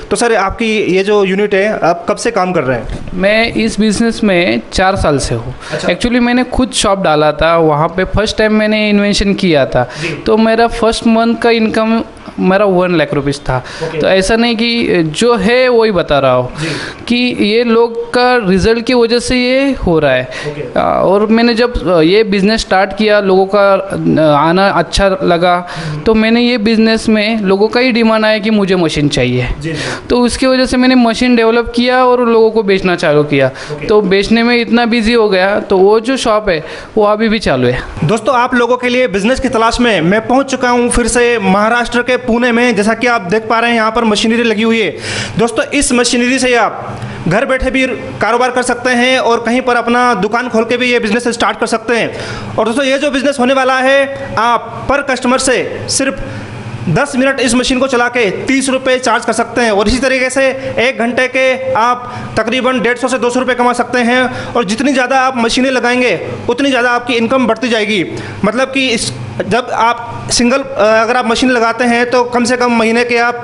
तो सर आपकी ये जो यूनिट है आप कब से काम कर रहे हैं? मैं इस बिज़नेस में 4 साल से हूँ। एक्चुअली मैंने खुद शॉप डाला था, वहाँ पे फर्स्ट टाइम मैंने इन्वेंशन किया था, तो मेरा फर्स्ट मंथ का इनकम मेरा 1 लाख रुपीज़ था। तो ऐसा नहीं कि जो है वही बता रहा हूँ कि ये लोग का रिजल्ट की वजह से ये हो रहा है। और मैंने जब ये बिज़नेस स्टार्ट किया, लोगों का आना अच्छा लगा, तो मैंने ये बिज़नेस में लोगों का ही डिमांड आया कि मुझे मशीन चाहिए, तो उसकी वजह से मैंने मशीन डेवलप किया और लोगों को बेचना चालू किया। तो बेचने में इतना बिजी हो गया, तो वो जो शॉप है वो अभी भी चालू है। दोस्तों आप लोगों के लिए बिजनेस की तलाश में मैं पहुंच चुका हूं फिर से महाराष्ट्र के पुणे में। जैसा कि आप देख पा रहे हैं यहाँ पर मशीनरी लगी हुई है। दोस्तों इस मशीनरी से आप घर बैठे भी कारोबार कर सकते हैं और कहीं पर अपना दुकान खोल के भी ये बिज़नेस स्टार्ट कर सकते हैं। और दोस्तों ये जो बिज़नेस होने वाला है, आप पर कस्टमर से सिर्फ 10 मिनट इस मशीन को चला के 30 रुपये चार्ज कर सकते हैं। और इसी तरीके से 1 घंटे के आप तकरीबन 150 से 200 रुपये कमा सकते हैं। और जितनी ज़्यादा आप मशीनें लगाएंगे उतनी ज़्यादा आपकी इनकम बढ़ती जाएगी। मतलब कि जब आप सिंगल अगर आप मशीन लगाते हैं तो कम से कम महीने के आप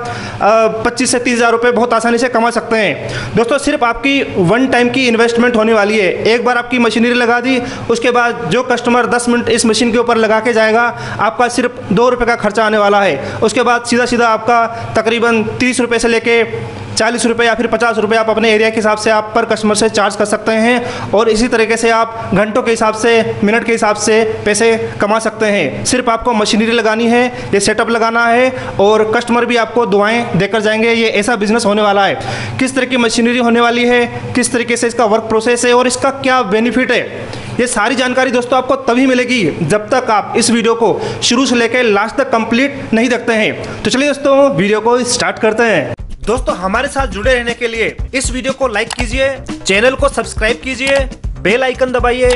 25 से 30 हज़ार रुपये बहुत आसानी से कमा सकते हैं। दोस्तों सिर्फ आपकी 1 टाइम की इन्वेस्टमेंट होने वाली है। एक बार आपकी मशीनरी लगा दी, उसके बाद जो कस्टमर 10 मिनट इस मशीन के ऊपर लगा के जाएगा, आपका सिर्फ 2 रुपये का खर्चा आने वाला है। उसके बाद सीधा सीधा आपका तकरीबन 30 रुपये से लेके 40 रुपये या फिर 50 रुपये आप अपने एरिया के हिसाब से आप पर कस्टमर से चार्ज कर सकते हैं। और इसी तरीके से आप घंटों के हिसाब से, मिनट के हिसाब से पैसे कमा सकते हैं। सिर्फ आपको मशीनरी लगानी है, ये सेटअप लगाना है और कस्टमर भी आपको दुआएं देकर जाएंगे। ये ऐसा बिजनेस होने वाला है। किस तरह की मशीनरी होने वाली है, किस तरीके से इसका वर्क प्रोसेस है और इसका क्या बेनिफिट है, ये सारी जानकारी दोस्तों आपको तभी मिलेगी जब तक आप इस वीडियो को शुरू से लेकर लास्ट तक कंप्लीट नहीं देखते हैं। तो चलिए दोस्तों वीडियो को स्टार्ट करते हैं। दोस्तों हमारे साथ जुड़े रहने के लिए इस वीडियो को लाइक कीजिए, चैनल को सब्सक्राइब कीजिए, बेल आइकन दबाइए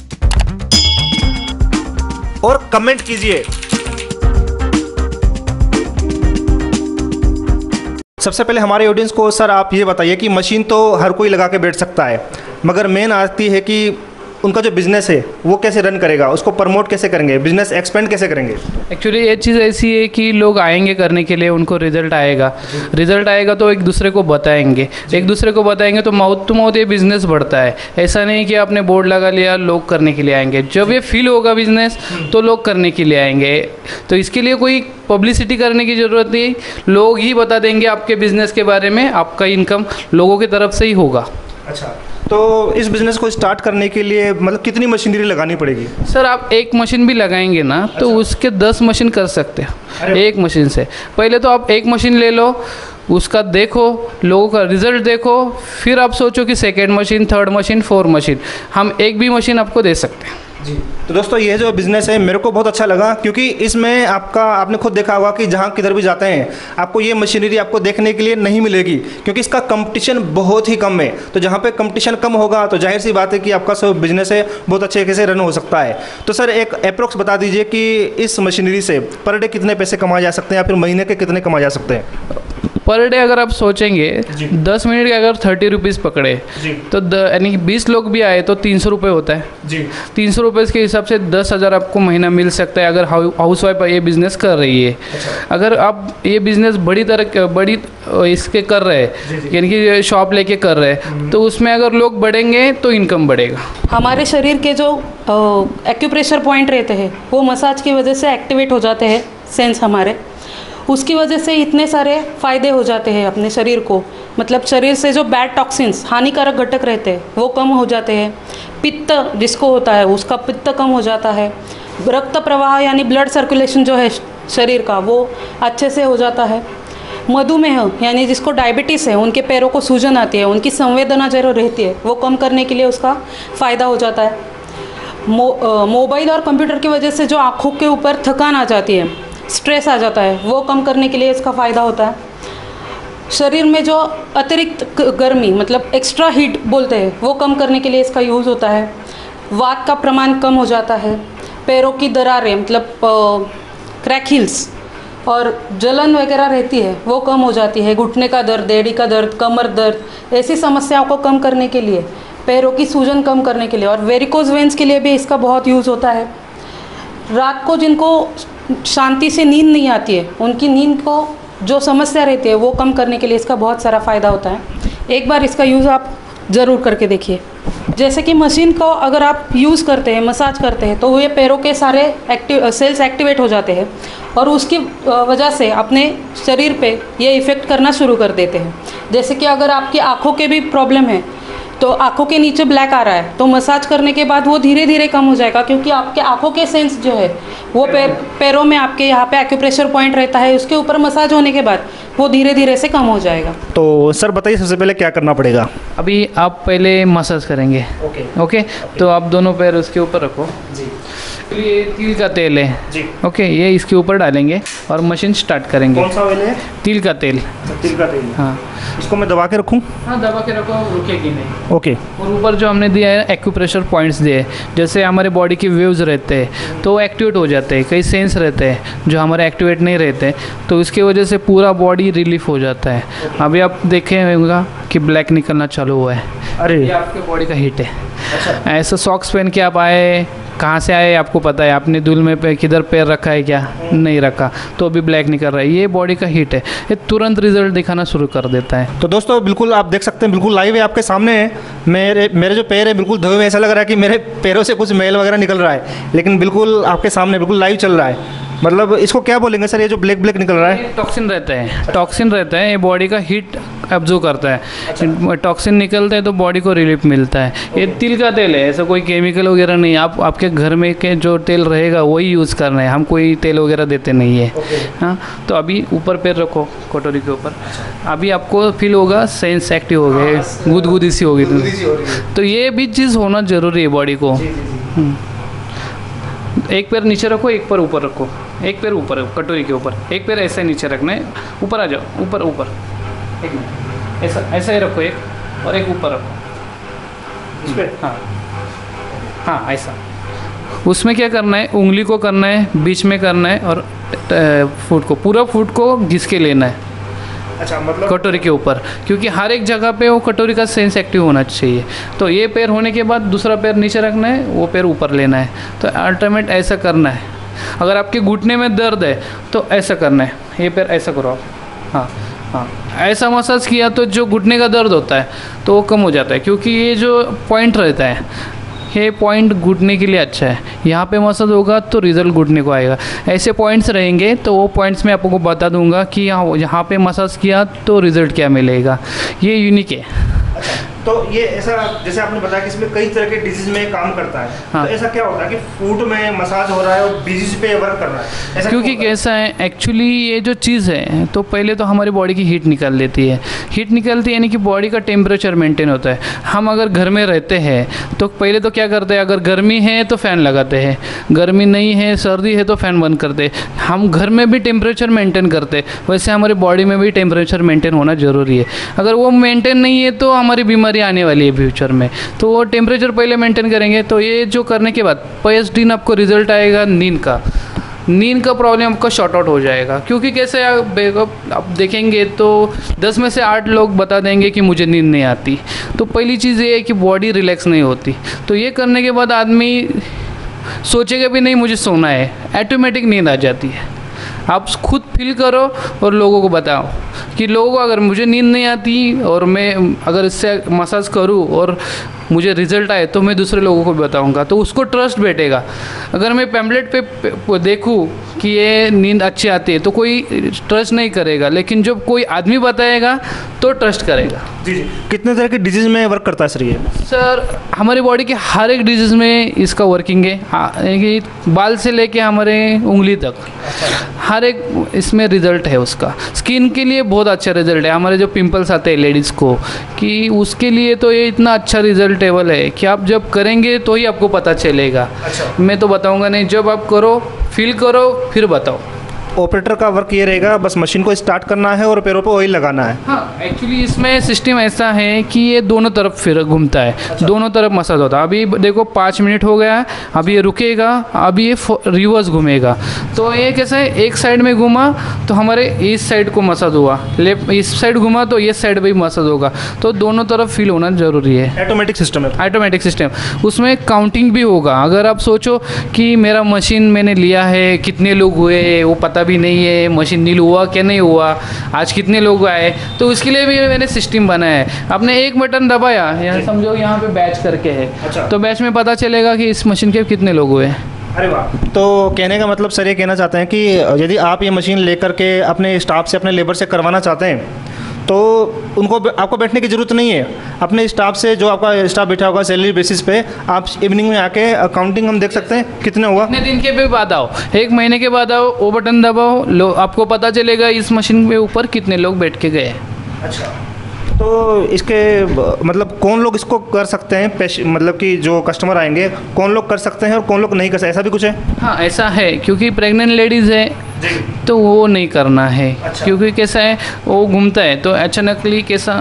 और कमेंट कीजिए। सबसे पहले हमारे ऑडियंस को सर आप ये बताइए कि मशीन तो हर कोई लगा के बैठ सकता है, मगर मेन आती है कि उनका जो बिज़नेस है वो कैसे रन करेगा, उसको प्रमोट कैसे करेंगे, बिज़नेस एक्सपेंड कैसे करेंगे। एक्चुअली ये चीज़ ऐसी है कि लोग आएंगे करने के लिए, उनको रिजल्ट आएगा तो एक दूसरे को बताएंगे तो माउथ टू माउथ ये बिज़नेस बढ़ता है। ऐसा नहीं कि आपने बोर्ड लगा लिया लोग करने के लिए आएंगे। जब ये फील होगा बिज़नेस तो लोग करने के लिए आएंगे। तो इसके लिए कोई पब्लिसिटी करने की ज़रूरत नहीं, लोग ही बता देंगे आपके बिज़नेस के बारे में, आपका इनकम लोगों की तरफ से ही होगा। अच्छा, तो इस बिज़नेस को स्टार्ट करने के लिए मतलब कितनी मशीनरी लगानी पड़ेगी? सर आप एक मशीन भी लगाएंगे ना तो उसके 10 मशीन कर सकते हैं एक मशीन से। पहले तो आप एक मशीन ले लो, उसका देखो, लोगों का रिजल्ट देखो, फिर आप सोचो कि second machine, third machine, 4 machine, हम एक भी मशीन आपको दे सकते हैं जी। तो दोस्तों ये जो बिज़नेस है मेरे को बहुत अच्छा लगा, क्योंकि इसमें आपने खुद देखा होगा कि जहाँ किधर भी जाते हैं आपको ये मशीनरी आपको देखने के लिए नहीं मिलेगी, क्योंकि इसका कंपटीशन बहुत ही कम है। तो जहाँ पे कंपटीशन कम होगा तो जाहिर सी बात है कि आपका सब बिज़नेस है बहुत अच्छे तरीके से रन हो सकता है। तो सर एक अप्रोक्स बता दीजिए कि इस मशीनरी से पर डे कितने पैसे कमाए जा सकते हैं या फिर महीने के कितने कमाए जा सकते हैं? पर डे अगर आप सोचेंगे 10 मिनट के अगर 30 रुपीज़ पकड़े तो यानी कि 20 लोग भी आए तो 300 रुपये होता है जी। 300 रुपये के हिसाब से 10,000 आपको महीना मिल सकता है अगर हाउस वाइफ ये बिज़नेस कर रही है। अगर आप ये बिज़नेस बड़ी इसके कर रहे हैं, यानी कि शॉप लेके कर रहे हैं, तो उसमें अगर लोग बढ़ेंगे तो इनकम बढ़ेगा। हमारे शरीर के जो एक्यूप्रेशर पॉइंट रहते हैं वो मसाज की वजह से एक्टिवेट हो जाते हैं, सेंस हमारे, उसकी वजह से इतने सारे फ़ायदे हो जाते हैं अपने शरीर को। मतलब शरीर से जो बैड टॉक्सिन्स, हानिकारक घटक रहते हैं वो कम हो जाते हैं। पित्त जिसको होता है उसका पित्त कम हो जाता है। रक्त प्रवाह यानी ब्लड सर्कुलेशन जो है शरीर का वो अच्छे से हो जाता है। मधुमेह यानी जिसको डायबिटीज़ है, उनके पैरों को सूजन आती है, उनकी संवेदना जो रहती है वो कम करने के लिए उसका फ़ायदा हो जाता है। मोबाइल और कंप्यूटर की वजह से जो आँखों के ऊपर थकान आ जाती है, स्ट्रेस आ जाता है, वो कम करने के लिए इसका फ़ायदा होता है। शरीर में जो अतिरिक्त गर्मी मतलब एक्स्ट्रा हीट बोलते हैं वो कम करने के लिए इसका यूज़ होता है। वात का प्रमाण कम हो जाता है। पैरों की दरारें मतलब क्रैक हील्स और जलन वगैरह रहती है वो कम हो जाती है। घुटने का दर्द, एड़ी का दर्द, कमर दर्द, ऐसी समस्याओं को कम करने के लिए, पैरों की सूजन कम करने के लिए और वेरिकोज वेंस के लिए भी इसका बहुत यूज़ होता है। रात को जिनको शांति से नींद नहीं आती है, उनकी नींद को जो समस्या रहती है वो कम करने के लिए इसका बहुत सारा फ़ायदा होता है। एक बार इसका यूज़ आप ज़रूर करके देखिए। जैसे कि मशीन को अगर आप यूज़ करते हैं, मसाज करते हैं, तो ये पैरों के सारे सेल्स एक्टिवेट हो जाते हैं और उसकी वजह से अपने शरीर पे ये इफ़ेक्ट करना शुरू कर देते हैं। जैसे कि अगर आपकी आँखों के भी प्रॉब्लम है, तो आँखों के नीचे ब्लैक आ रहा है, तो मसाज करने के बाद वो धीरे धीरे कम हो जाएगा, क्योंकि आपके आँखों के सेंस जो है वो पैरों में आपके यहाँ पे एक्यूप्रेशर पॉइंट रहता है, उसके ऊपर मसाज होने के बाद वो धीरे धीरे से कम हो जाएगा। तो सर बताइए सबसे पहले क्या करना पड़ेगा? अभी आप पहले मसाज करेंगे। ओके, तो आप दोनों पैर उसके ऊपर रखो जी। ये तिल का तेल है जी। ओके, ये इसके ऊपर डालेंगे और मशीन स्टार्ट करेंगे। कौन सा ऑयल है? तिल का तेल। तिल का तेल, हाँ। इसको मैं दबा के रखूँ? हाँ, दबा के रखो, रुकेगी नहीं। ओके। और ऊपर जो हमने दिया है एक्यूप्रेशर पॉइंट्स दिए, जैसे हमारे बॉडी के वेव्स रहते हैं तो एक्टिवेट हो जाते हैं, कई सेंस रहते हैं जो हमारे एक्टिवेट नहीं रहते, तो इसकी वजह से पूरा बॉडी रिलीफ हो जाता है। अभी आप देखे होगा कि ब्लैक निकलना चालू हुआ है। अरे, ये आपके बॉडी का हीट है। ऐसा सॉक्स पहन के आप आए, कहाँ से आए आपको पता है, आपने धूल में पे किधर पैर रखा है क्या? नहीं रखा, तो अभी ब्लैक निकल रहा है। ये बॉडी का हीट है, ये तुरंत रिजल्ट दिखाना शुरू कर देता है। तो दोस्तों बिल्कुल आप देख सकते हैं, बिल्कुल लाइव है आपके सामने है। मेरे जो पैर है बिल्कुल धोए हुए, ऐसा लग रहा है कि मेरे पैरों से कुछ मैल वगैरह निकल रहा है, लेकिन बिल्कुल आपके सामने बिल्कुल लाइव चल रहा है। मतलब इसको क्या बोलेंगे सर, ये जो ब्लैक ब्लैक निकल रहा है? टॉक्सिन रहता है, टॉक्सिन रहता है, ये बॉडी का हीट ऑब्जर्व करता है। अच्छा। टॉक्सिन निकलता है तो बॉडी को रिलीफ मिलता है। ये तिल का तेल है, ऐसा कोई केमिकल वगैरह नहीं। आप आपके घर में के जो तेल रहेगा वही यूज़ करना है, हम कोई तेल वगैरह देते नहीं है। हाँ, तो अभी ऊपर पैर रखो कटोरी के ऊपर। अभी आपको फील होगा सेंस एक्टिव हो गए, गुदगुदी सी होगी, तो ये भी चीज़ होना ज़रूरी है बॉडी को। एक पैर नीचे रखो, एक पैर ऊपर रखो, एक पैर ऊपर कटोरी के ऊपर, एक पैर ऐसे नीचे रखना है। ऊपर आ जाओ, ऊपर ऊपर, एक मिनट, ऐसा ऐसा ही रखो, एक और एक ऊपर रखो इस पे। हाँ हाँ, ऐसा। उसमें क्या करना है, उंगली को करना है, बीच में करना है और फुट को, पूरा फुट को घिस के लेना है। अच्छा, मतलब कटोरी के ऊपर, क्योंकि हर एक जगह पे वो कटोरी का सेंस एक्टिव होना चाहिए। तो ये पैर होने के बाद दूसरा पैर नीचे रखना है, वो पैर ऊपर लेना है। तो अल्टरनेट ऐसा करना है। अगर आपके घुटने में दर्द है तो ऐसा करना है, ये पैर ऐसा करो आप। हाँ हाँ, ऐसा मसाज किया तो जो घुटने का दर्द होता है तो वो कम हो जाता है, क्योंकि ये जो पॉइंट रहता है, ये पॉइंट घुटने के लिए अच्छा है। यहाँ पे मसाज होगा तो रिजल्ट घुटने को आएगा। ऐसे पॉइंट्स रहेंगे तो वो पॉइंट्स मैं आपको बता दूंगा कि यहाँ पे मसाज किया तो रिजल्ट क्या मिलेगा। ये यूनिक है। तो ये ऐसा, जैसे आपने बताया कि इसमें कई तरह के डिजीज में काम करता है। हाँ। तो ऐसा क्या होता है कि फूट में मसाज हो रहा है और डिजीज पे वर्क कर रहा है, ऐसा क्योंकि कैसा है एक्चुअली, ये जो चीज़ है तो पहले तो हमारी बॉडी की हीट निकाल लेती है। हीट निकलती है यानी कि बॉडी का टेम्परेचर मेंटेन होता है। हम अगर घर में रहते हैं तो पहले तो क्या करते हैं, अगर गर्मी है तो फ़ैन लगाते हैं, गर्मी नहीं है, सर्दी है तो फ़ैन बंद करते हैं। हम घर में भी टेम्परेचर मेंटेन करते हैं, वैसे हमारी बॉडी में भी टेम्परेचर मेंटेन होना ज़रूरी है। अगर वो मेंटेन नहीं है तो हमारी बीमारी आने वाली है फ्यूचर में। तो वो टेम्परेचर पहले मेंटेन करेंगे। तो ये जो करने के बाद 5 दिन आपको रिजल्ट आएगा नींद का। नींद का प्रॉब्लम आपका शॉर्ट आउट हो जाएगा, क्योंकि कैसे आप देखेंगे तो 10 में से 8 लोग बता देंगे कि मुझे नींद नहीं आती। तो पहली चीज़ ये है कि बॉडी रिलैक्स नहीं होती। तो ये करने के बाद आदमी सोचेगा भी नहीं मुझे सोना है, ऑटोमेटिक नींद आ जाती है। आप खुद फील करो और लोगों को बताओ कि लोगों को अगर मुझे नींद नहीं आती और मैं अगर इससे मसाज करूं और मुझे रिजल्ट आए तो मैं दूसरे लोगों को भी बताऊंगा, तो उसको ट्रस्ट बैठेगा। अगर मैं पैम्पलेट पे देखूं कि ये नींद अच्छी आती है तो कोई ट्रस्ट नहीं करेगा, लेकिन जब कोई आदमी बताएगा तो ट्रस्ट करेगा। जी जी। कितने तरह के डिजीज़ में वर्क करता है सर ये? सर हमारी बॉडी के हर एक डिजीज़ में इसका वर्किंग है। कि बाल से लेके हमारे उंगली तक हर एक इसमें रिजल्ट है उसका। स्किन के लिए बहुत अच्छा रिजल्ट है। हमारे जो पिंपल्स आते हैं लेडीज़ को, कि उसके लिए तो ये इतना अच्छा रिजल्टेबल है कि आप जब करेंगे तो ही आपको पता चलेगा। अच्छा। मैं तो बताऊंगा नहीं, जब आप करो, फील करो, फिर बताओ। ऑपरेटर का वर्क ये रहेगा, बस मशीन को स्टार्ट करना है और पैरों पे ऑयल लगाना है। हाँ, एक्चुअली इसमें सिस्टम ऐसा है कि ये दोनों तरफ फिर घूमता है। अच्छा। दोनों तरफ मसाज होता है। अभी देखो 5 मिनट हो गया है, अभी ये रुकेगा, अभी ये रिवर्स घूमेगा। तो ये कैसा है, एक साइड में घूमा तो हमारे इस साइड को मसाज हुआ, लेफ्ट इस साइड घूमा तो ये साइड भी मसाज होगा। तो दोनों तरफ फील होना जरूरी है। ऑटोमेटिक सिस्टम है। ऑटोमेटिक सिस्टम, उसमें काउंटिंग भी होगा। अगर आप सोचो कि मेरा मशीन मैंने लिया है, कितने लोग हुए वो पता पता भी नहीं है मशीन नील हुआ क्या नहीं हुआ, आज कितने लोग आए। तो उसके लिए भी मैंने सिस्टम बनाया है। आपने एक बटन दबाया, यहाँ समझो यहाँ पे बैच करके है, तो बैच में पता चलेगा कि इस मशीन के कितने लोग हुए। अरे वाह। तो कहने का मतलब सर ये कहना चाहते हैं कि यदि आप ये मशीन लेकर के अपने स्टाफ से, अपने लेबर से करवाना चाहते हैं तो उनको आपको बैठने की ज़रूरत नहीं है। अपने स्टाफ से, जो आपका स्टाफ बैठा होगा सैलरी बेसिस पे, आप इवनिंग में आके काउंटिंग हम देख सकते हैं कितने हुआ। कितने दिन के बाद आओ, 1 महीने के बाद आओ, वो बटन दबाओ, आपको पता चलेगा इस मशीन के ऊपर कितने लोग बैठ के गए। अच्छा, तो इसके मतलब कौन लोग इसको कर सकते हैं, मतलब कि जो कस्टमर आएंगे कौन लोग कर सकते हैं और कौन लोग नहीं कर सकते, ऐसा भी कुछ है? हाँ, ऐसा है, क्योंकि प्रेग्नेंट लेडीज़ है तो वो नहीं करना है। अच्छा। क्योंकि कैसा है, वो घूमता है तो अचानकली कैसा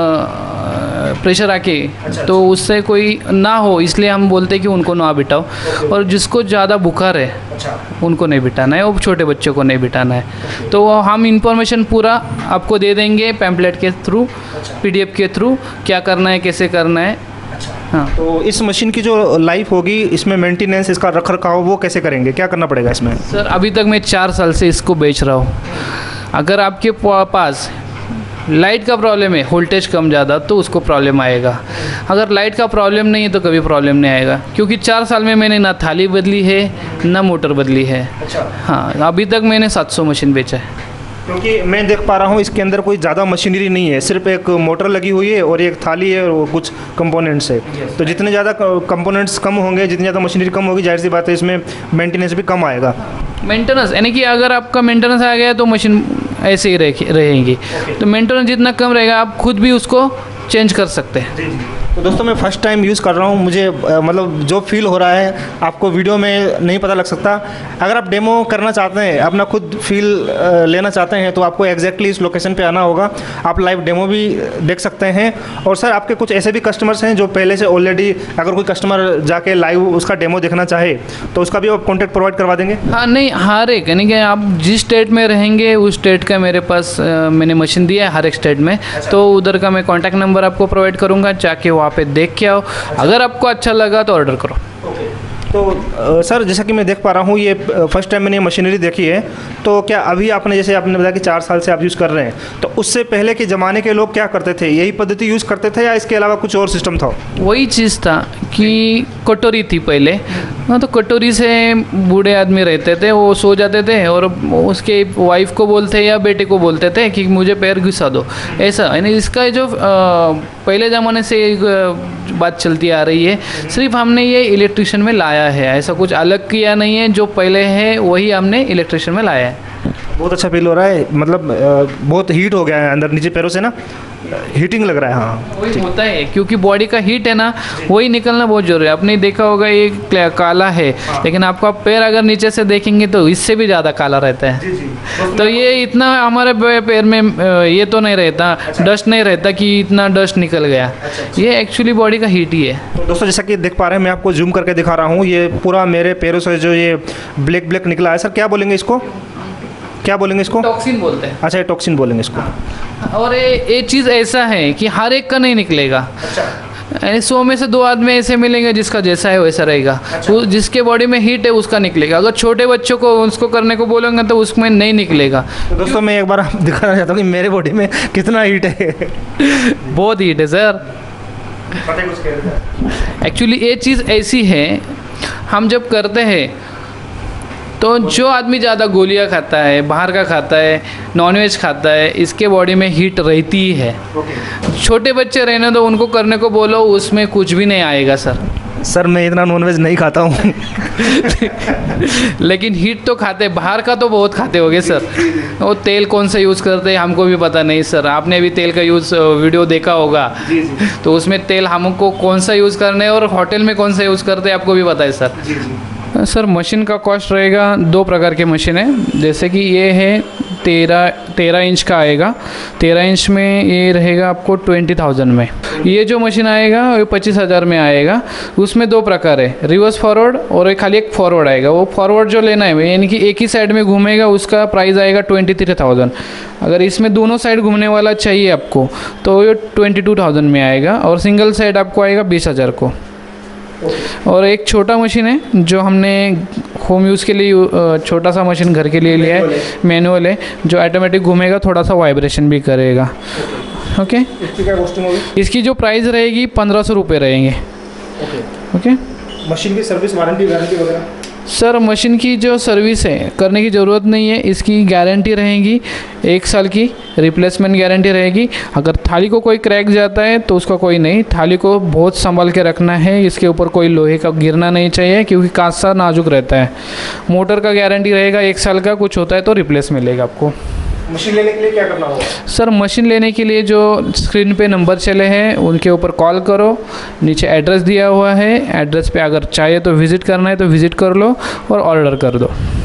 प्रेशर आके, अच्छा, तो उससे कोई ना हो, इसलिए हम बोलते हैं कि उनको ना बिठाओ। और जिसको ज़्यादा बुखार है, अच्छा, उनको नहीं बिठाना है, वो छोटे बच्चों को नहीं बिठाना है। तो हम इंफॉर्मेशन पूरा आपको दे देंगे पैम्पलेट के थ्रू, PDF के थ्रू, क्या करना है, कैसे करना है। हाँ। तो इस मशीन की जो लाइफ होगी, इसमें मेंटेनेंस, इसका रख रखाव वो कैसे करेंगे, क्या करना पड़ेगा इसमें? सर अभी तक मैं 4 साल से इसको बेच रहा हूँ। अगर आपके पास लाइट का प्रॉब्लम है, वोल्टेज कम ज़्यादा, तो उसको प्रॉब्लम आएगा। अगर लाइट का प्रॉब्लम नहीं है तो कभी प्रॉब्लम नहीं आएगा, क्योंकि 4 साल में मैंने ना थाली बदली है ना मोटर बदली है। अच्छा। हाँ, अभी तक मैंने 700 मशीन बेचा है। क्योंकि मैं देख पा रहा हूँ इसके अंदर कोई ज़्यादा मशीनरी नहीं है, सिर्फ एक मोटर लगी हुई है और एक थाली है और कुछ कंपोनेंट्स है। तो जितने ज़्यादा कंपोनेंट्स कम होंगे, जितनी ज़्यादा मशीनरी कम होगी, जाहिर सी बात है इसमें मेंटेनेंस भी कम आएगा। मेंटेनेंस यानी कि अगर आपका मेंटेनेंस आ गया तो मशीन ऐसे ही रहेंगी। तो मेंटेनेंस जितना कम रहेगा, आप खुद भी उसको चेंज कर सकते हैं। तो दोस्तों मैं फ़र्स्ट टाइम यूज़ कर रहा हूँ, मुझे मतलब जो फील हो रहा है आपको वीडियो में नहीं पता लग सकता। अगर आप डेमो करना चाहते हैं, अपना खुद फील लेना चाहते हैं, तो आपको एग्जैक्टली इस लोकेशन पे आना होगा। आप लाइव डेमो भी देख सकते हैं। और सर आपके कुछ ऐसे भी कस्टमर्स हैं जो पहले से ऑलरेडी, अगर कोई कस्टमर जाके लाइव उसका डेमो देखना चाहे तो उसका भी आप कॉन्टैक्ट प्रोवाइड करवा देंगे? हाँ, नहीं, हर एक, यानी कि आप जिस स्टेट में रहेंगे उस स्टेट का मेरे पास मैंने मशीन दिया है हर एक स्टेट में। तो उधर का मैं कॉन्टैक्ट नंबर आपको प्रोवाइड करूँगा, जाके वहाँ पे देख के आओ। अगर आपको अच्छा लगा तो ऑर्डर करो। तो सर जैसा कि मैं देख पा रहा हूँ, ये फर्स्ट टाइम मैंने ये मशीनरी देखी है। तो क्या अभी आपने, जैसे आपने बताया कि 4 साल से आप यूज़ कर रहे हैं, तो उससे पहले के ज़माने के लोग क्या करते थे, यही पद्धति यूज़ करते थे या इसके अलावा कुछ और सिस्टम था? वही चीज़ था कि कटोरी थी पहले। हाँ, तो कटोरी से बूढ़े आदमी रहते थे, वो सो जाते थे और उसके वाइफ को बोलते या बेटे को बोलते थे कि मुझे पैर घुसा दो, ऐसा। यानी इसका जो पहले ज़माने से बात चलती आ रही है, सिर्फ हमने ये इलेक्ट्रिशियन में लाया है, ऐसा कुछ अलग किया नहीं है। जो पहले है वही हमने इलेक्ट्रिशियन में लाया है। बहुत अच्छा फील हो रहा है, मतलब बहुत हीट हो गया है अंदर नीचे पैरों से ना, हीटिंग लग रहा है। हाँ, वही होता है, क्योंकि बॉडी का हीट है ना, वही निकलना बहुत जरूरी है। आपने देखा होगा ये काला है, लेकिन आपका पैर अगर नीचे से देखेंगे तो इससे भी ज़्यादा काला रहता है। तो ये इतना हमारे पैर में ये तो नहीं रहता, डस्ट नहीं रहता कि इतना डस्ट निकल गया। ये एक्चुअली बॉडी का हीट ही है। तो दोस्तों जैसा कि देख पा रहे हैं, मैं आपको जूम करके दिखा रहा हूँ, ये पूरा मेरे पैरों से जो ये ब्लैक ब्लैक निकला है। सर क्या बोलेंगे इसको, क्या बोलेंगे इसको? टॉक्सिन बोलते हैं। अच्छा, ये टॉक्सिन बोलेंगे इसको। और ये चीज़ ऐसा है कि हर एक का नहीं निकलेगा। अच्छा। 100 में से 2 आदमी ऐसे मिलेंगे जिसका जैसा है वैसा रहेगा। अच्छा। जिसके बॉडी में हीट है उसका निकलेगा। अगर छोटे बच्चों को उसको करने को बोलेंगे तो उसमें नहीं निकलेगा। तो दोस्तों मैं एक बार दिखाना चाहता हूँ कि मेरे बॉडी में कितना हीट है। बहुत हीट है सर। एक्चुअली ये चीज़ ऐसी है, हम जब करते हैं तो जो आदमी ज़्यादा गोलियां खाता है, बाहर का खाता है, नॉनवेज खाता है, इसके बॉडी में हीट रहती ही है। छोटे बच्चे रहने दो, उनको करने को बोलो, उसमें कुछ भी नहीं आएगा सर। सर मैं इतना नॉनवेज नहीं खाता हूँ। लेकिन हीट तो खाते, बाहर का तो बहुत खाते होगे सर। वो तेल कौन सा यूज़ करते हैं हमको भी पता नहीं सर। आपने भी तेल का यूज़ वीडियो देखा होगा, तो उसमें तेल हमको कौन सा यूज़ करना है और होटल में कौन सा यूज़ करते हैं आपको भी पता है सर। सर मशीन का कॉस्ट रहेगा, 2 प्रकार के मशीन है। जैसे कि ये है 13 इंच का आएगा। 13 इंच में ये रहेगा आपको 20,000 में। ये जो मशीन आएगा वो 25,000 में आएगा। उसमें 2 प्रकार है, रिवर्स फॉरवर्ड और एक खाली एक फॉरवर्ड आएगा। वो फॉरवर्ड जो लेना है यानी कि एक ही साइड में घूमेगा, उसका प्राइस आएगा 23,000। अगर इसमें दोनों साइड घूमने वाला चाहिए आपको तो ये 22,000 में आएगा। और सिंगल साइड आपको आएगा 20,000 को। और एक छोटा मशीन है जो हमने होम यूज़ के लिए छोटा सा मशीन घर के लिए लिया है, मैनुअल है, जो ऑटोमेटिक घूमेगा, थोड़ा सा वाइब्रेशन भी करेगा। ओके, इसकी क्या कॉस्टिंग होगी? इसकी जो प्राइस रहेगी 1500 रुपये रहेंगे। ओके, मशीन की सर्विस, वारंटी, गारंटी वगैरह? सर मशीन की जो सर्विस है करने की ज़रूरत नहीं है, इसकी गारंटी रहेगी 1 साल की, रिप्लेसमेंट गारंटी रहेगी। अगर थाली को कोई क्रैक जाता है तो उसका कोई नहीं, थाली को बहुत संभाल के रखना है, इसके ऊपर कोई लोहे का गिरना नहीं चाहिए क्योंकि कांसा नाजुक रहता है। मोटर का गारंटी रहेगा 1 साल का, कुछ होता है तो रिप्लेस मिलेगा आपको। मशीन लेने के लिए क्या करना होगा? सर मशीन लेने के लिए जो स्क्रीन पे नंबर चले हैं उनके ऊपर कॉल करो, नीचे एड्रेस दिया हुआ है, एड्रेस पे अगर चाहिए तो विज़िट करना है तो विज़िट कर लो और ऑर्डर कर दो।